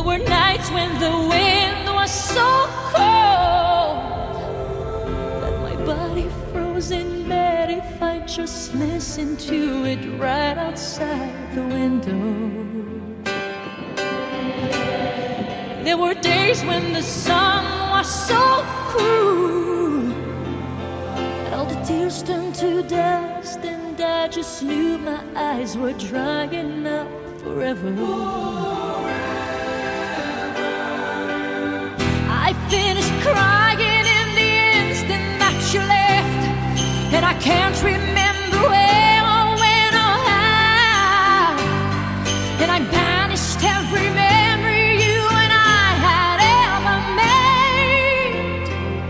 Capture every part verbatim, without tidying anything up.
were nights when the wind was so cold that my body froze in bed if I just listened to it right outside the window. There were days when the sun was so cruel that all the tears turned to dust, and I just knew my eyes were drying up forever. I finished crying in the instant that you left, and I can't remember where or when or how, and I banished every memory you and I had ever made.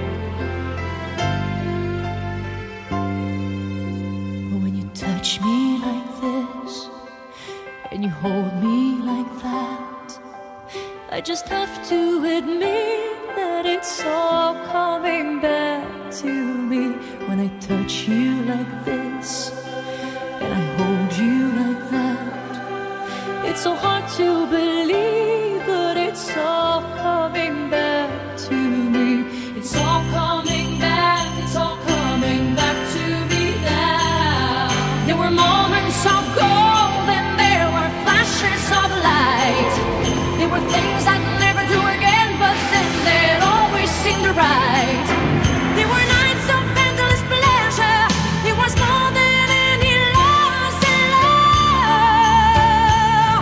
But when you touch me like this and you hold me like that, I just have to admit that it's all coming back to me. When I touch you like this and I hold you like that, it's so hard to believe, but it's all coming back to me. It's all coming back, it's all coming back to me now. There were moments of gold and there were flashes of light. There were things I'd never do again, but then they'd always seem right. There were nights of endless pleasure. It was more than any loss in love.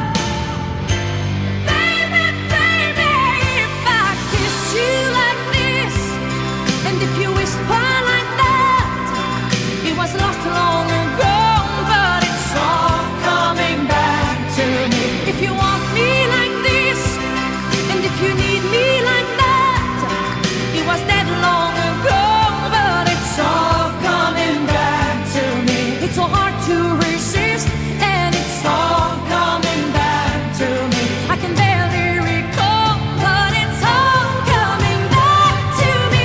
Baby, baby, if I kiss you like this, and if you whisper like that, it was lost long ago, but it's all coming back to me. If you want me like this, and if you need me like that, it was dead long ago, but it's all coming back to me. It's so hard to resist, and it's all coming back to me. I can barely recall, but it's all coming back to me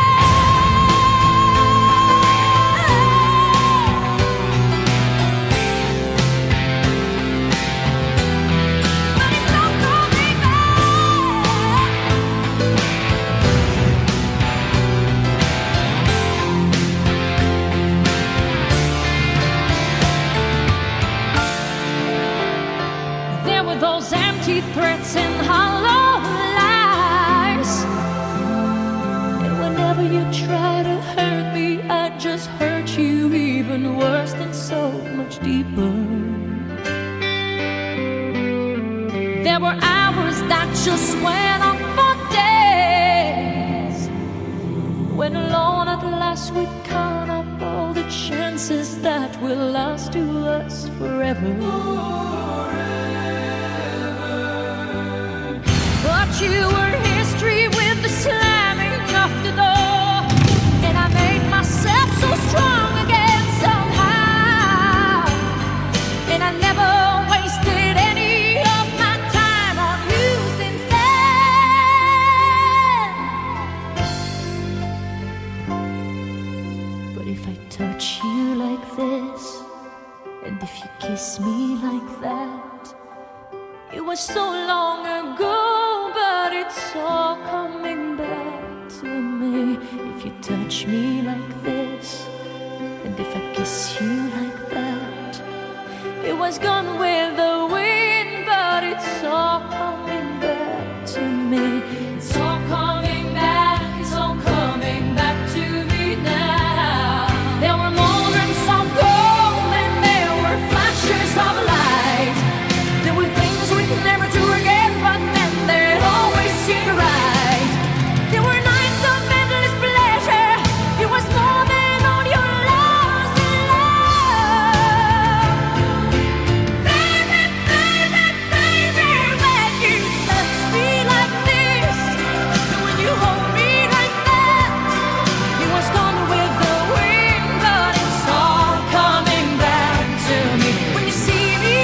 But it's all coming back. There were those empty threats and hollow lies, and whenever you try to hurt me, I just hurt you even worse and so much deeper. There were hours that just went on for days, when alone at last we'd count up all the chances that will last to us forever. But you were history with the slamming of the door, and I made myself so strong again somehow, and I never wasted any of my time on you since then. But if I touch you like this, and if you kiss me like that, it was so long ago, but it's all coming back to me. If you touch me like this, and if I kiss you like that, it was gone with the wind, but it's all coming back to me. It's all coming back, it's all coming back to me now. There were moments of gold and there were flashes of light. There were things we'd never do again, but then they'd always seem right. There were nights of endless pleasure. It was more than all your loss in love. Baby, baby, baby, when you touch me like this, and when you hold me like that, it was gone with the wind, but it's all coming back to me. When you see me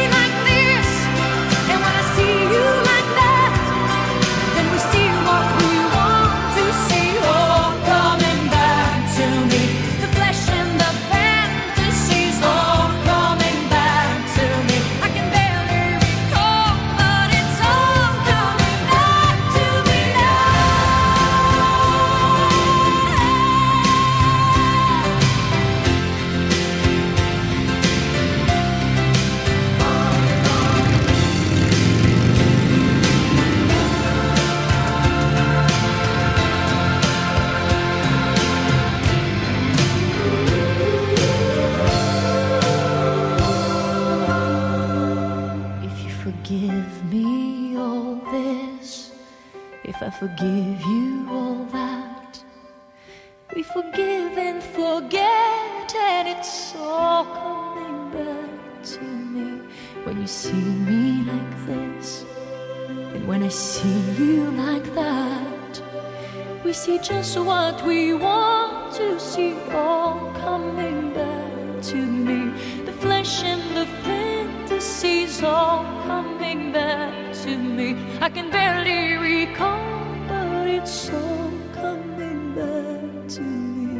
forgive you all that. We forgive and forget, and it's all coming back to me. When you see me like this, and when I see you like that, we see just what we want to see, all coming back to me. The flesh and the fantasies all coming back to me. I can barely recall, but it's all coming back to me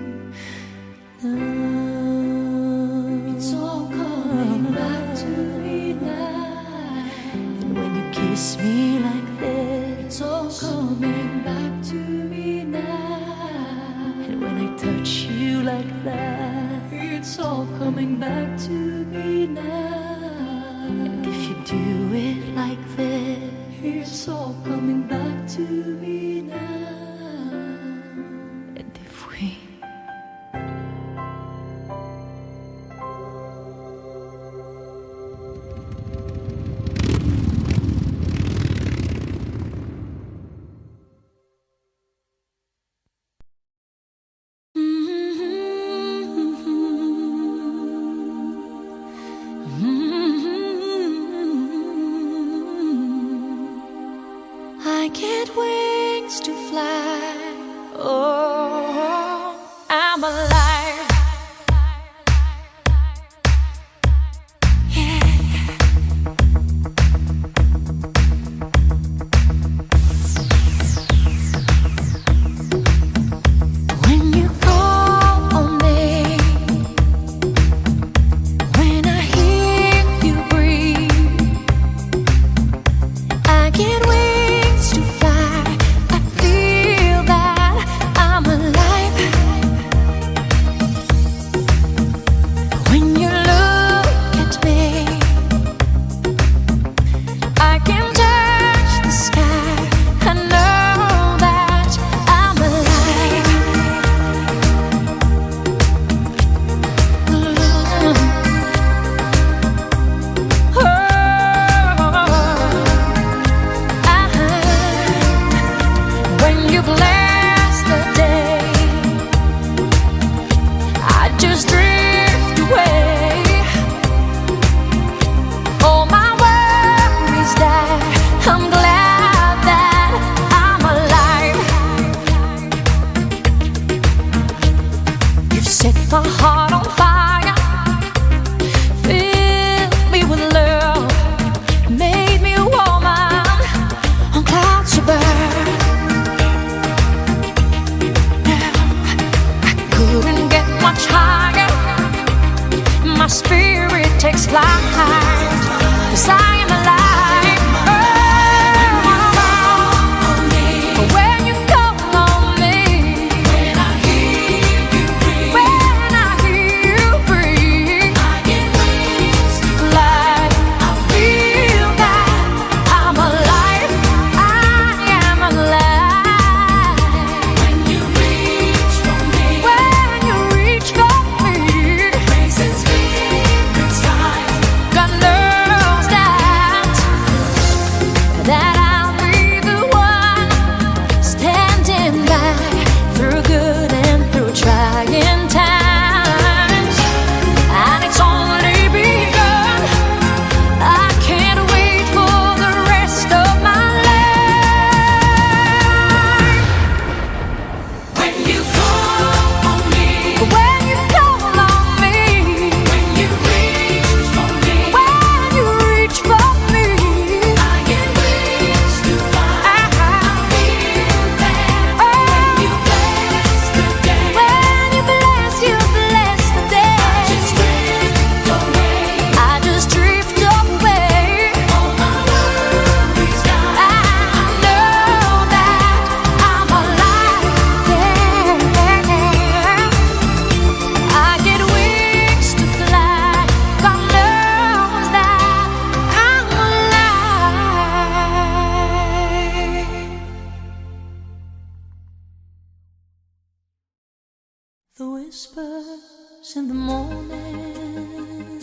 now. It's all coming back to me now. And when you kiss me like this, it's all coming back to me now. And when I touch you like that, it's all coming back to me now. And if you do it like this, it's all coming back to me now. And if we I get wings to fly. Oh, I'm alive. Yeah. When you call on me, when I hear you breathe, I get wings to fly. I feel that I'm alive. When you look at me, I can touch the sky. I know that I'm alive. Oh, when you bless the day, I just drift away. All my worries die. I'm glad that I'm alive. You've set my heart on fire, filled me with love, made me a woman on clouds above. Couldn't get much higher. My spirit takes flight, 'cause I am alive. Oh, when you call on me, when I hear you breathe, when I hear you breathe, I get wings to fly. I feel that I'm alive. I am alive. When you reach for me, when you reach for me, grace and spirit's time. God knows that, that I'll be the one standing by through good and through trying times. And it's only begun. I can't wait for the rest of my life. When you call on me, when you call on me, when you reach for me, when you reach for me, I get wings to fly. I feel that when you bless the day, when you bless, you bless the day, I just drift away. I just drift away. All my worries die. I know that I'm alive. Yeah. I get wings to fly. God knows that I'm alive. The whispers in the morning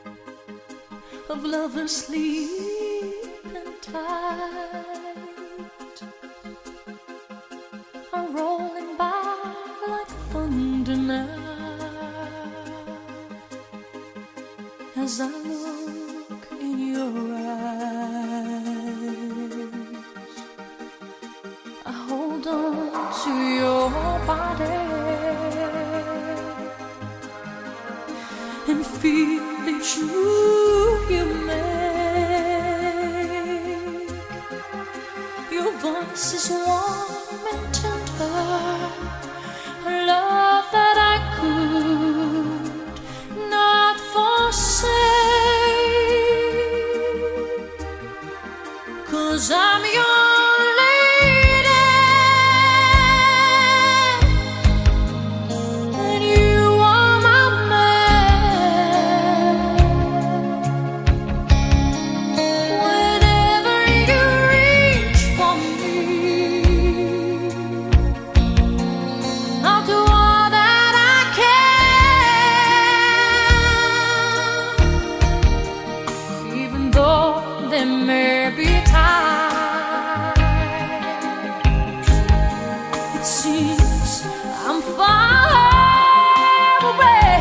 of lovers sleep and time. as I look in your eyes. I hold on to your body and feel each move you make. Your voice is warm and tender, a love that I could not forsake, 'cause I'm your lady and you are my man. Whenever you reach for me, I'll do all that I can, even though there may be times it seems I'm far away.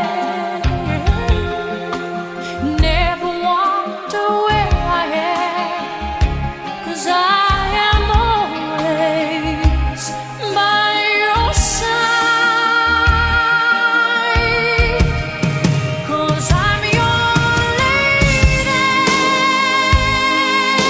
Never wonder where I am, 'cause I am always by your side, 'cause I'm your lady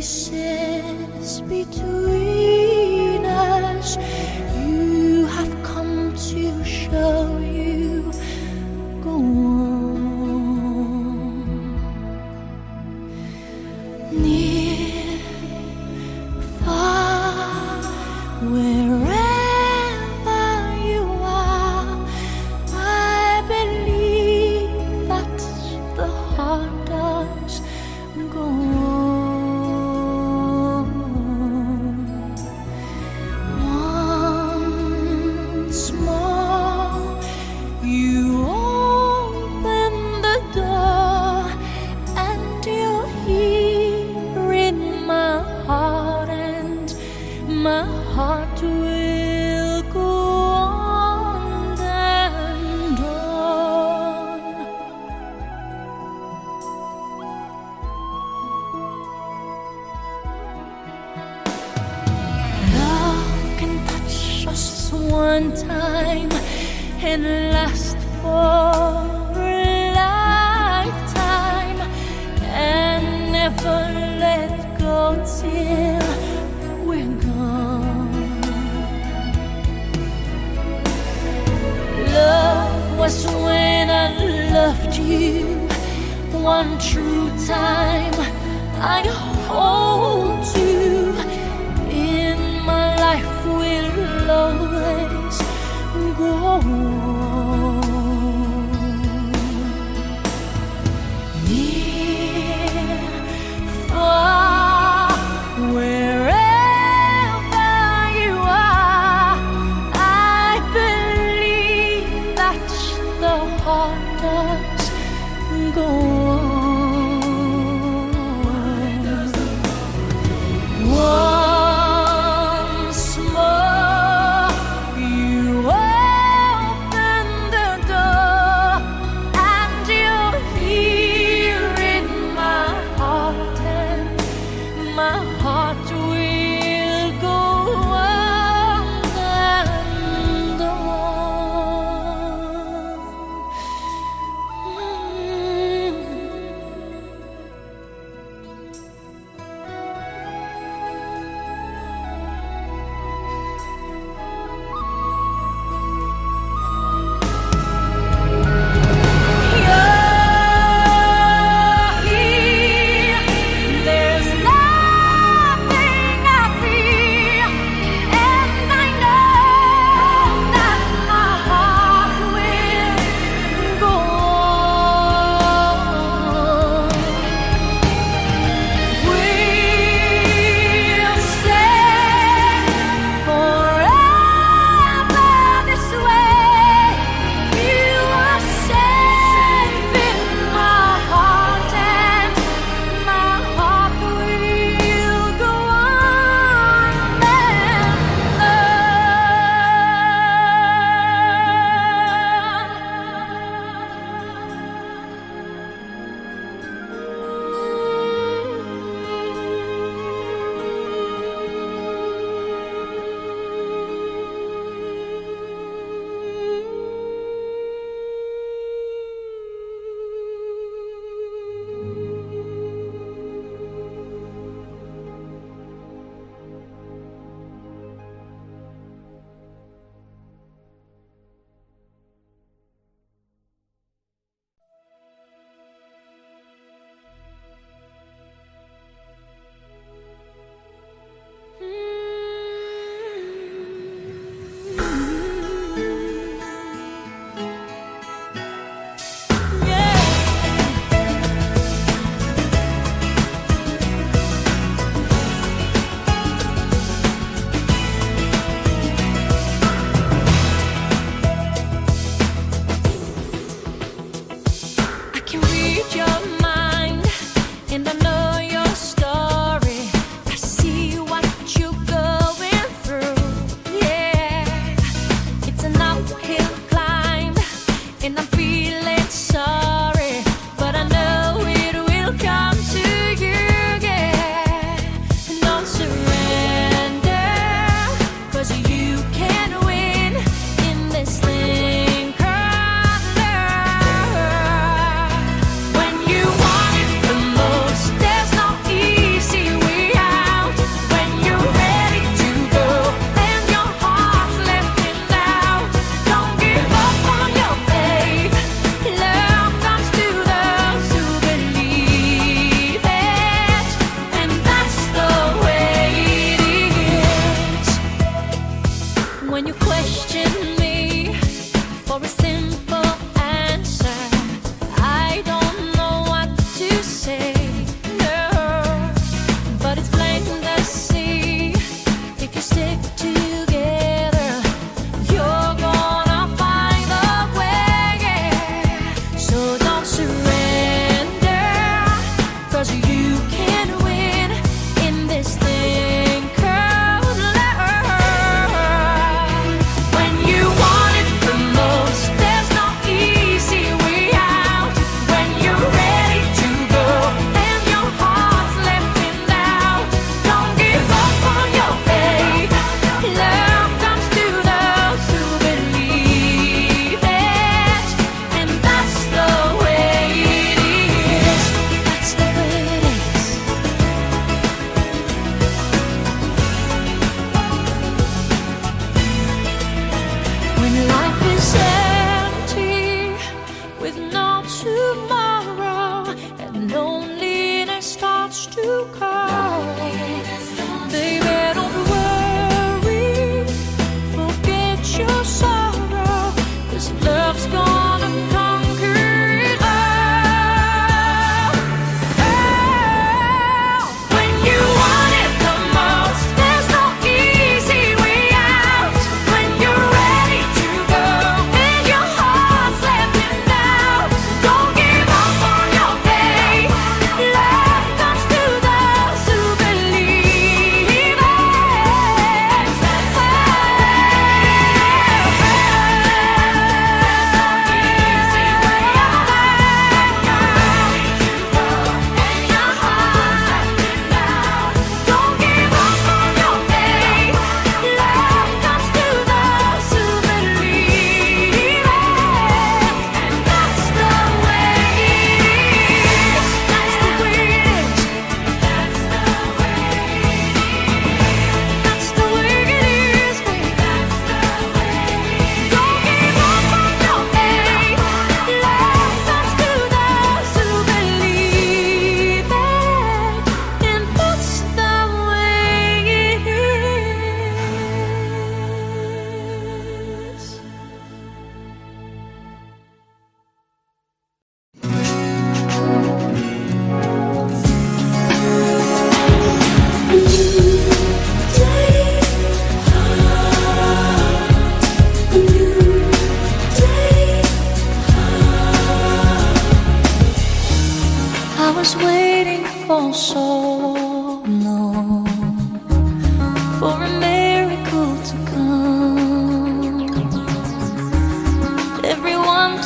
spaces between us, you have come to show you go on. Near, far, wherever you are, I believe that the heart does go on. Once more, you open the door, and you're here in my heart, and my heart will go on and on. Love can touch us one time and last for a lifetime, and never let go till we're gone. Love was when I loved you one true time. I hold you in my life, will always go on. Near, far, wherever you are, I believe that the heart does go on. Once more, you open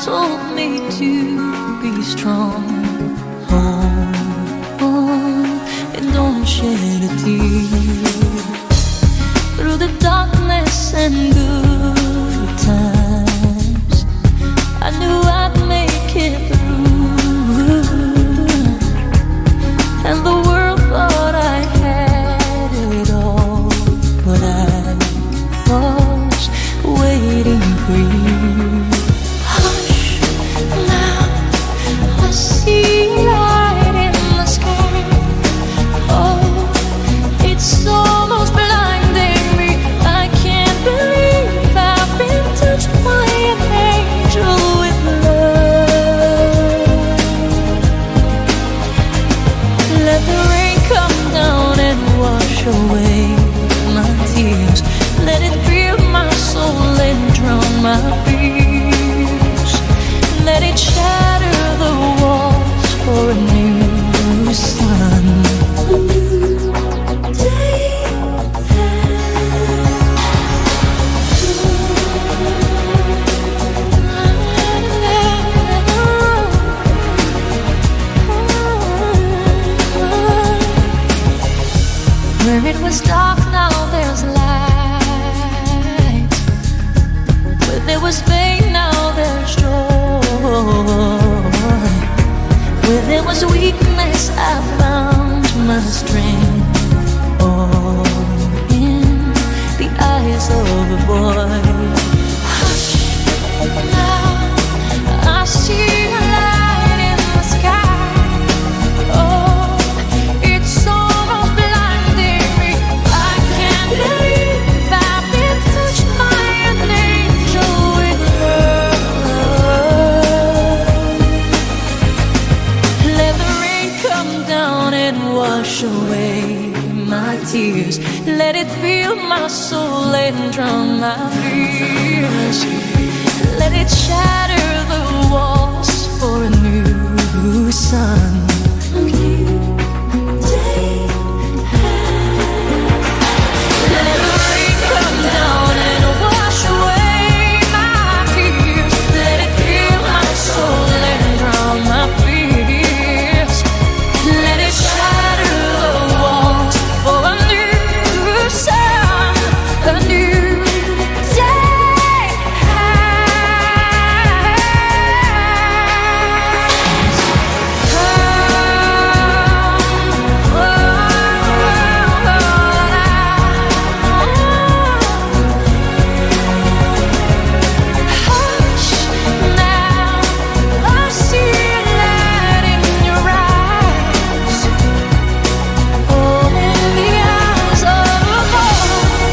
told me to be strong. Hold on and don't shed a tear. Through the darkness and good times, I knew I'd make it through. And the world thought I had it all, but I was waiting for you. Hush, now I see light in the sky. Oh, it's almost blinding me. I can't believe I've been touched by an angel with love. Let the rain come down and wash away my tears. Let it fill my soul and drown my fears. Let it shatter the walls for a new sun. A new day. Where it was dark, now there's light. Where there was pain, now there's joy. Where there was weakness, I found my strength. All in the eyes of a boy. Hush, now I see a light in the sky. Oh, it's almost blinding me. I can't believe I've been touched by an angel with love. Let the rain come down and wash away my tears. Let it fill my soul and drown my fears. Let it shatter the walls for a new sun. A new day. Let the rain come down and wash away my tears. Let it fill my soul and drown my fears. Let it shatter the walls for a new sun, a new day. Hush, now I see a light in your eyes. Oh, in the eyes of a boy.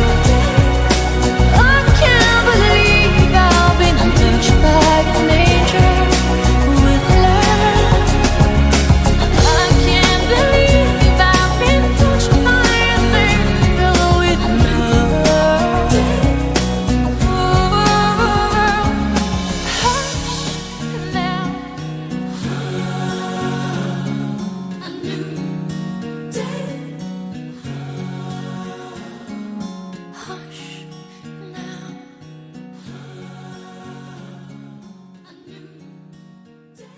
I can't believe I've been touched by an angel with love. I can't believe I've been touched by an angel with love. Hush now, a new day. Hush now, a new day.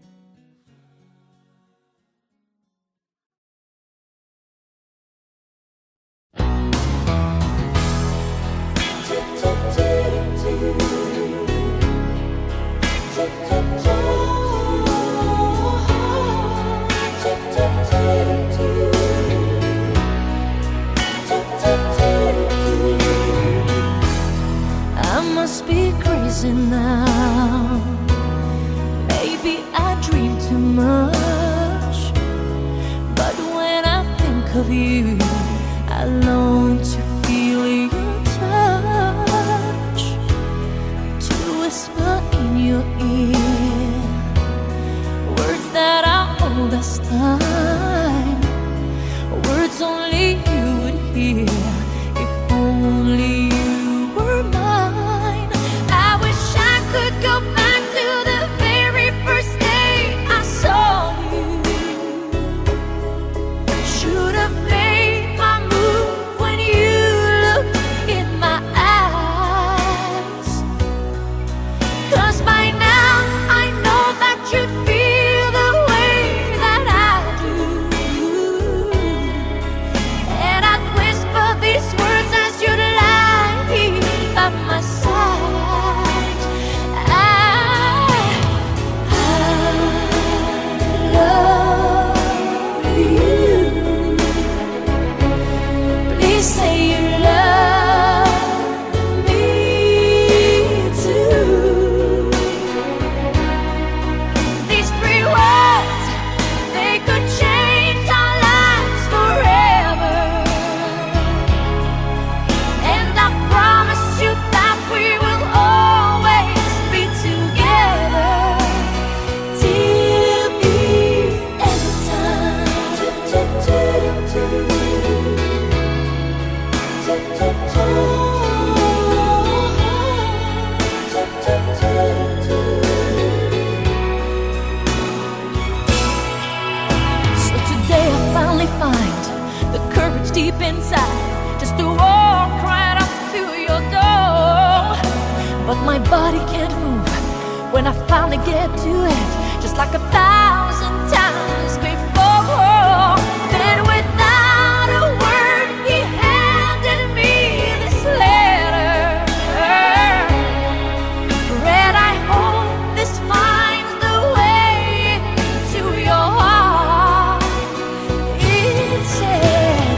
I must be crazy now. Maybe I dream too much. But when I think of you, I long to feel your touch, to whisper in your ear words that are old as time, words only you would hear if only you were mine. I wish I could go back Deep inside, just to walk right up to your door. But my body can't move when I finally get to it, just like a thousand times before. Then without a word, he handed me this letter. Read, I hope this finds the way to your heart. It said,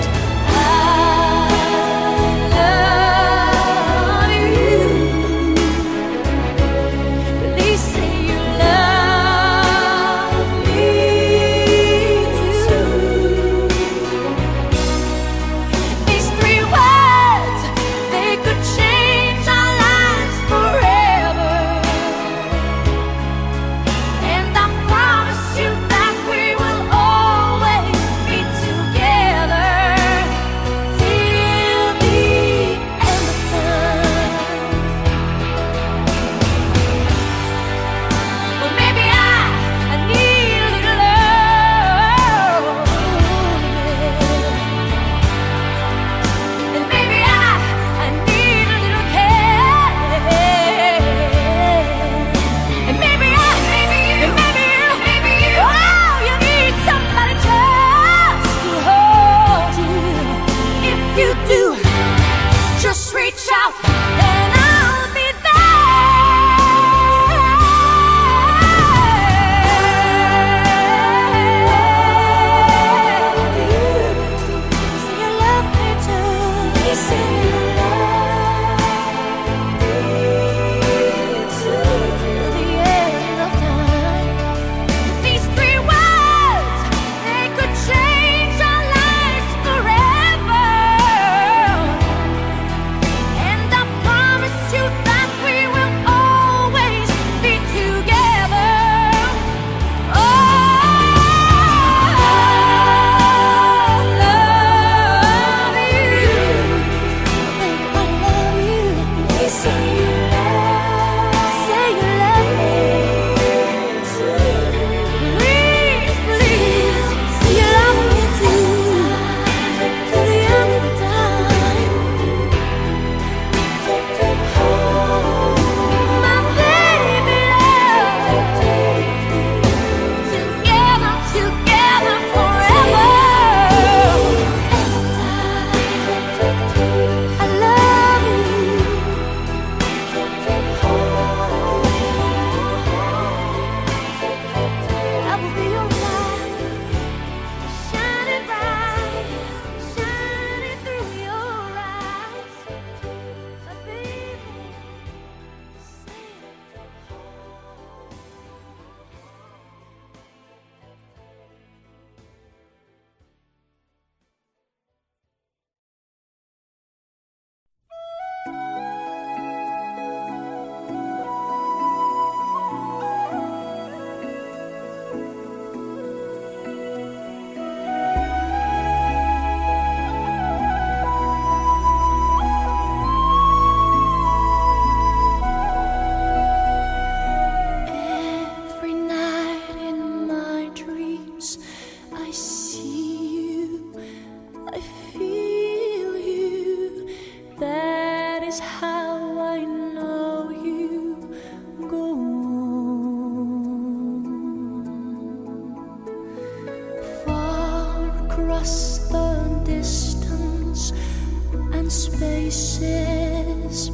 spaces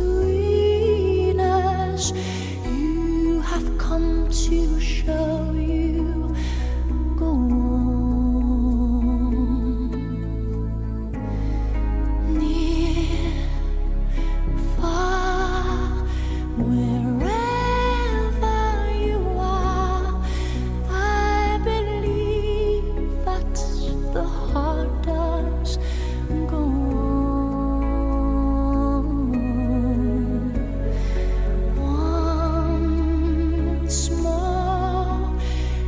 between us, you have come to show you. Go on, near, far, wherever you are. I believe that the heart does go on. Once more,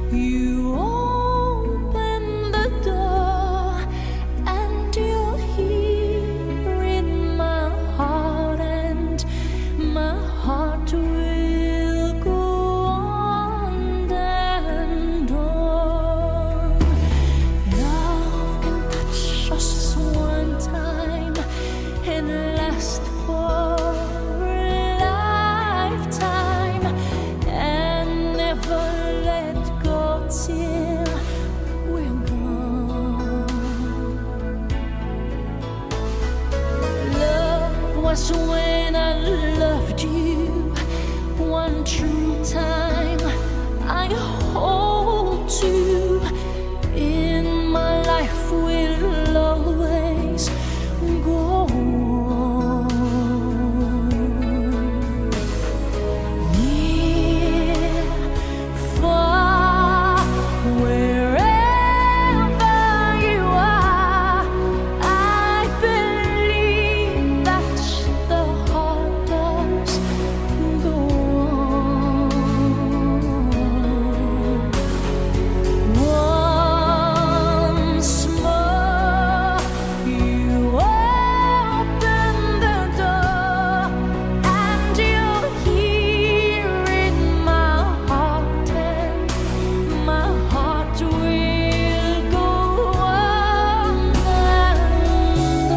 last for a lifetime and never let go till we're gone. Love was when I loved you, one true time I hold to. In my life will always go on. Near, far, wherever you are, I believe that the heart does go on. Once more, you open the door, and you'll hear in my heart, and my heart will go on and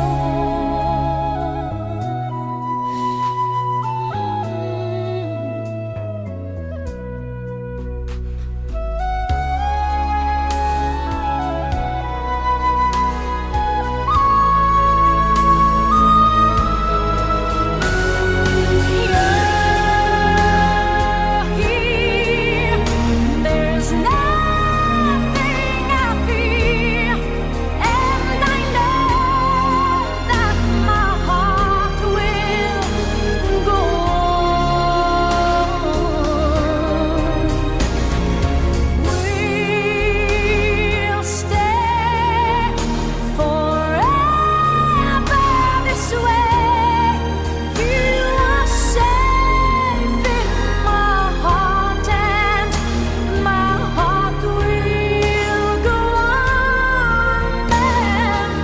there's nothing I fear, and I know that my heart will go on. We'll stay forever this way. You are safe in my heart, and my heart will go on and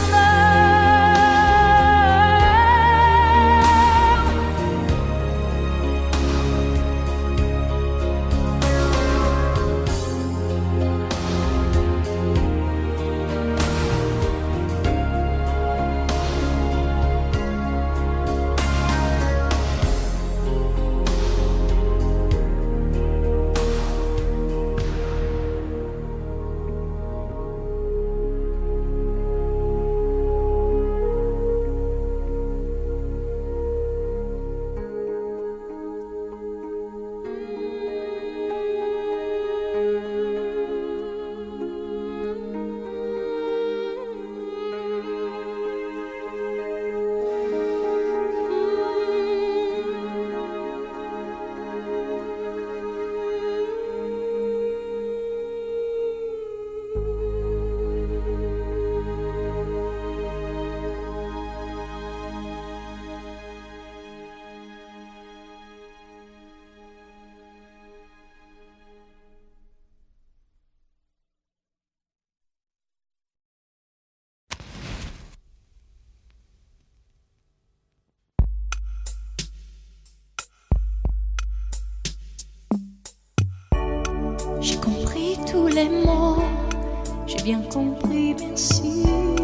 j'ai compris tous les mots, j'ai bien compris, merci.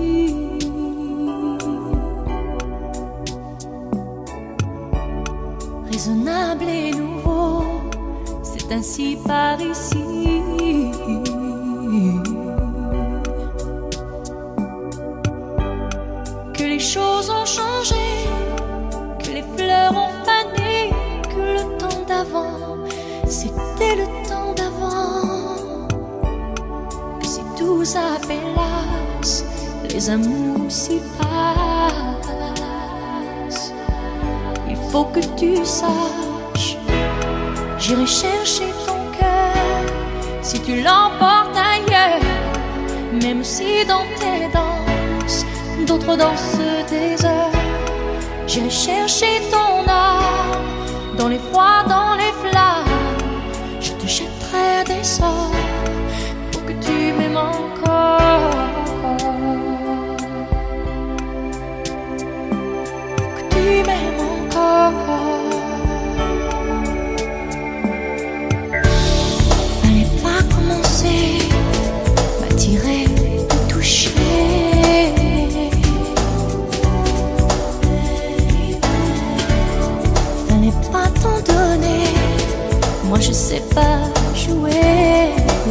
Raisonnable et nouveau, c'est ainsi par ici. Que les choses ont changé, que les fleurs ont fané, que le temps d'avant, c'était le temps d'avant. Que si tout s'appelasse, les amours s'y passent. Il faut que tu saches, j'irai chercher ton cœur si tu l'emportes ailleurs. Même si dans tes danses, d'autres dansent des heures. J'irai chercher ton âme dans les froids, dans les flammes. Je te jetterai des sorts pour que tu m'aimes encore. Pour que tu m'aimes encore. Fallait pas commencer, m'attirer, me toucher. moi je sais pas jouer.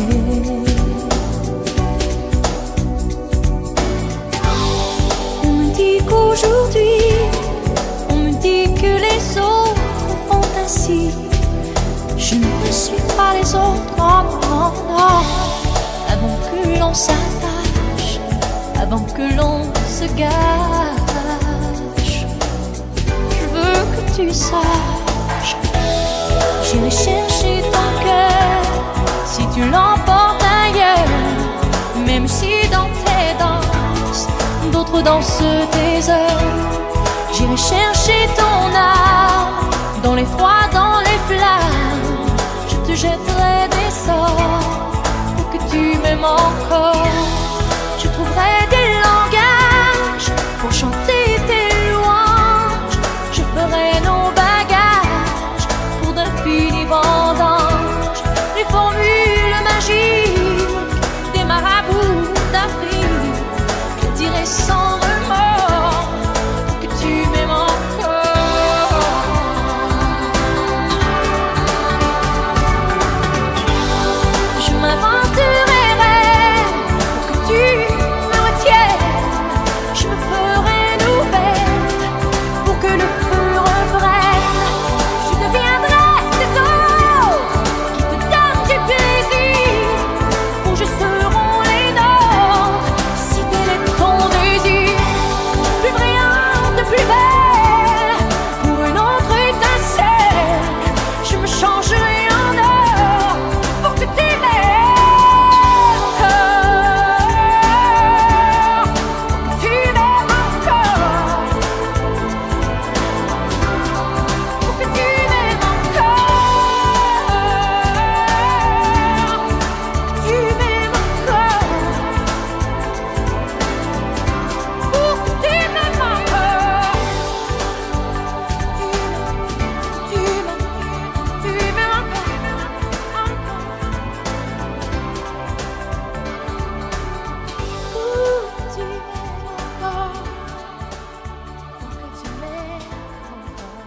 On me dit qu'aujourd'hui, on me dit que les autres font ainsi. Je ne suis pas les autres, non, non, non. Avant que l'on s'attache, avant que l'on se gâche, je veux que tu saches, j'irai chercher ton cœur si tu l'emportes ailleurs. Même si dans tes danses, d'autres dansent tes heures. J'irai chercher ton âme, dans les froids, dans les flammes. Je te jetterai des sorts pour que tu m'aimes encore. Je trouverai des langages pour chanter tes louanges. Je ferai nos bagages pour d'infinis vendanges. Les formules magiques des marabouts d'Afrique, je dirai sans remords pour que tu m'aimes encore. Je m'inventerai pour que tu me retiennes. Je me ferai nouvelle pour que le feu reprenne. Je deviendrai ces eaux qui te donnent du plaisir. Pour je seront les nôtres si tel est ton désir. Plus brillante, plus belle, pour une autre étincelle. Je me changerai en or pour que tu m'aimes encore. Pour que tu m'aimes encore. Pour que tu m'aimes encore. Pour que tu m'aimes encore. Pour que tu m'aimes encore. Tu m'aimes, tu m'aimes encore, encore. Pour que tu m'aimes encore. Pour que tu m'aimes encore.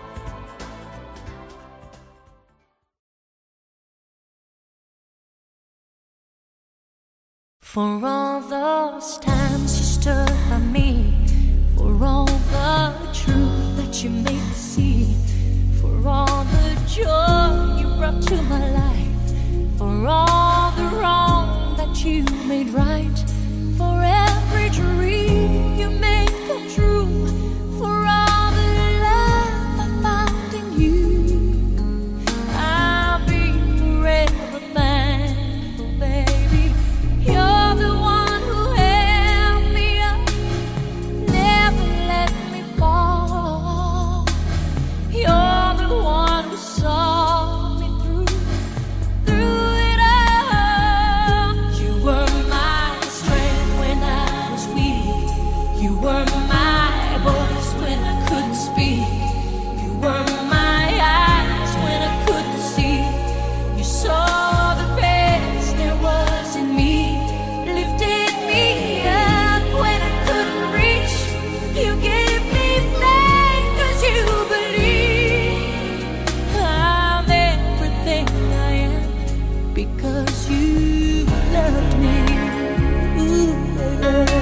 For all those times you stood by me, for all the truth that you made me see, for all the joy you brought to my life, for all the wrong that you made right, for every dream you made come true, for all the love I found in you, I'll be forever thankful, baby. You're the one who held me up, never let me fall. You're the one who saw me through, through it all. You were my strength when I was weak. You were my voice when I couldn't speak. You were my eyes when I couldn't see. You saw the best there was in me, lifted me up when I couldn't reach. You gave me faith 'cause you believe I'm everything I am because you loved me. Ooh, baby.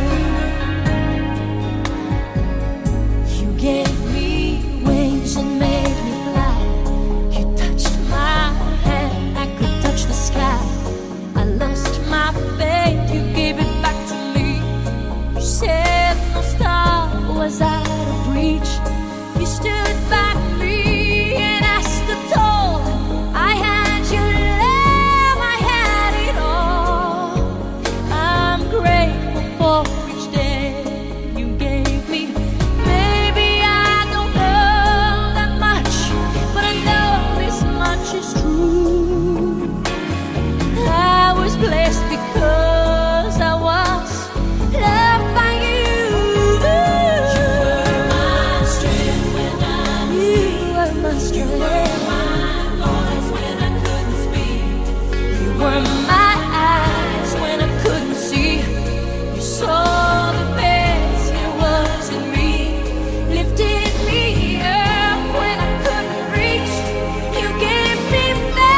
You gave me wings and made me fly. You touched my hand, I could touch the sky. I lost my faith, you gave it back to me. You said no star was out of reach. You stood by me and I stood tall. I had your love, I had it all. I'm grateful for each day you gave me. Maybe I don't know that much, but I know this much is true. I was blessed because I was loved by you. You were my strength when I was weak. You were my strength. You were my voice when I couldn't speak. You were my eyes when I couldn't see. You saw the best there was in me, lifted me up when I couldn't reach. You gave me faith.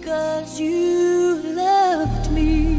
because you loved me.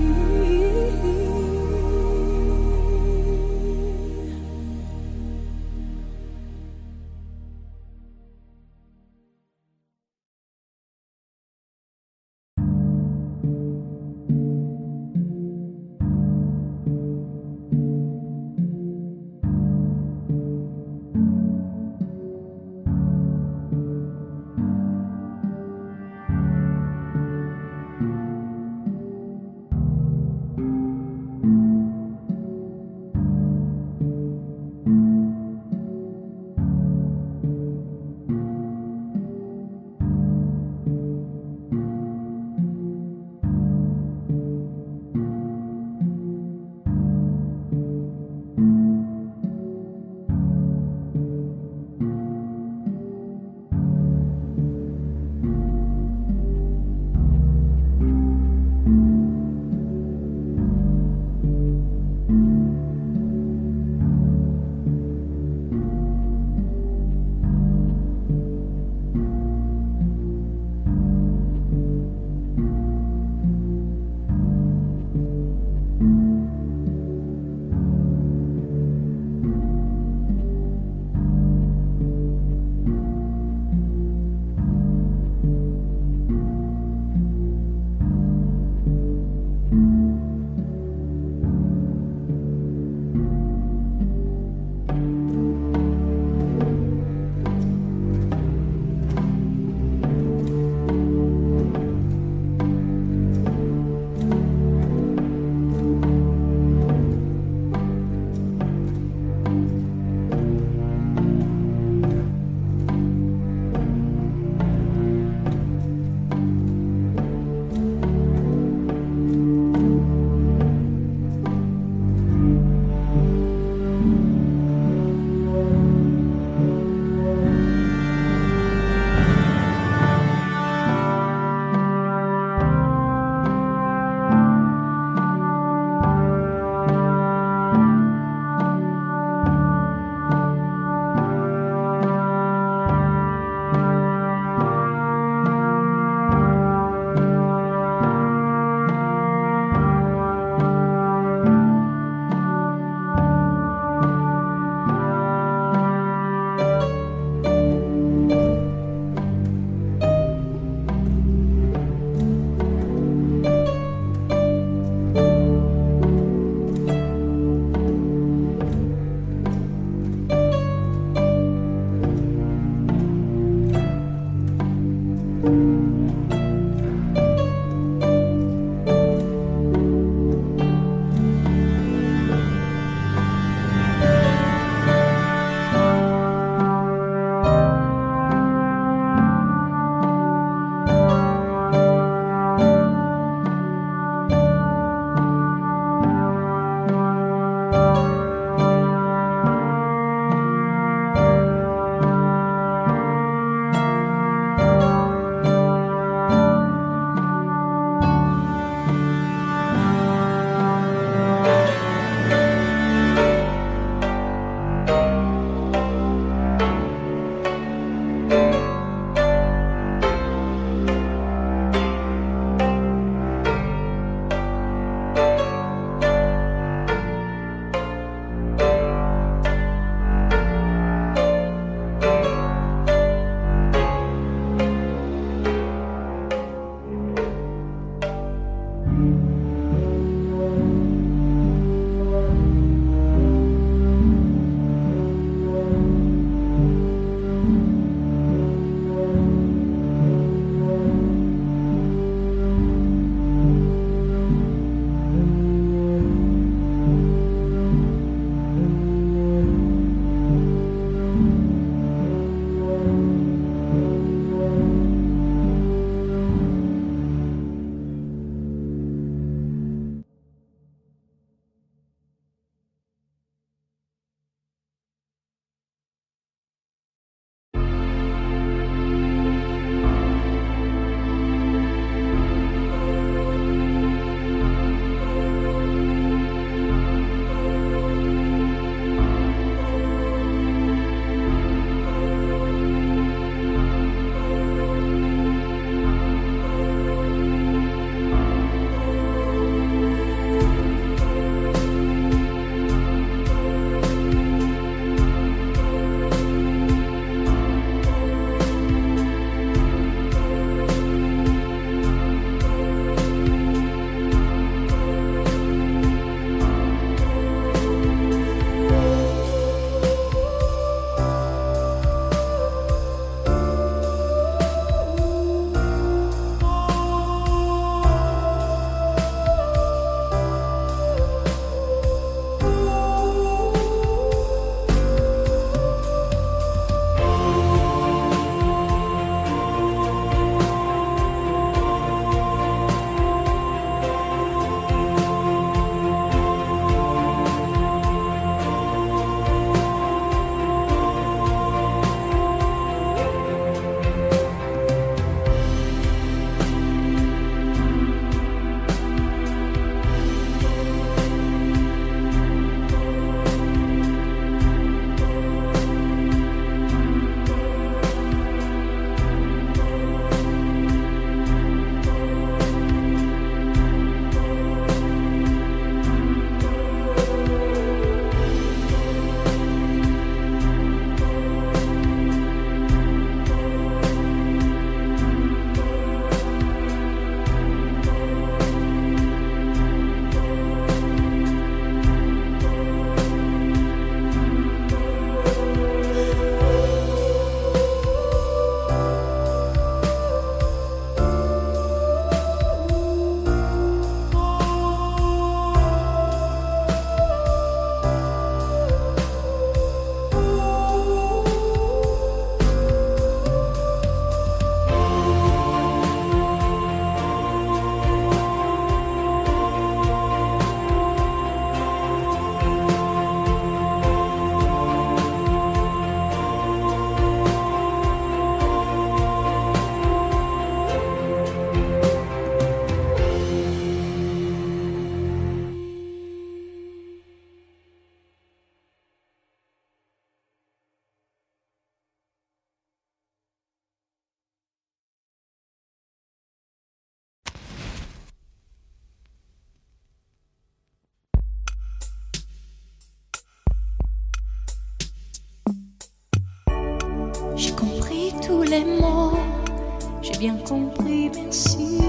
tous les mots, j'ai bien compris, merci.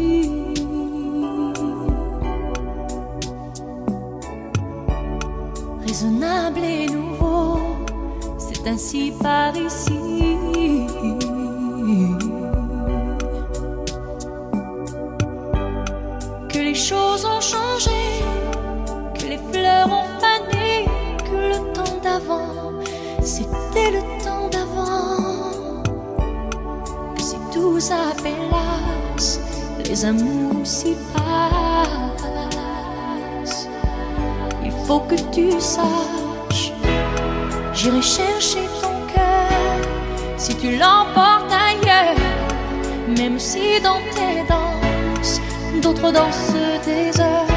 Raisonnable et nouveau, c'est ainsi par ici. Que les choses ont changé, que les fleurs ont fané, que le temps d'avant, c'était le temps d'avant. Que si tout s'appelasse, les amours s'y passent. Il faut que tu saches, j'irai chercher ton cœur si tu l'emportes ailleurs. Même si dans tes danses, d'autres dansent des heures.